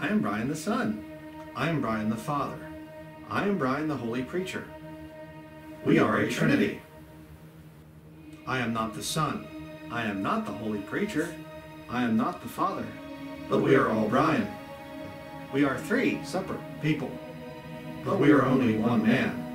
I am Bryan the Son. I am Bryan the Father. I am Bryan the Holy Preacher. We are a Trinity. I am not the Son. I am not the Holy Preacher. I am not the Father. But we are all Bryan. We are three separate people. But we are only one man.